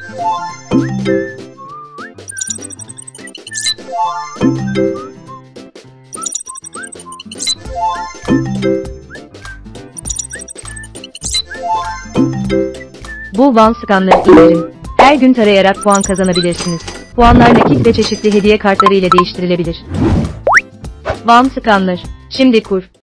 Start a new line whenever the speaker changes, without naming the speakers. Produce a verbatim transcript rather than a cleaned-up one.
Bu Van skanları indirin. Her gün tarayarak puan kazanabilirsiniz. Puanlar nakit ve çeşitli hediye kartları ile değiştirilebilir. Van skanlar. Şimdi kur.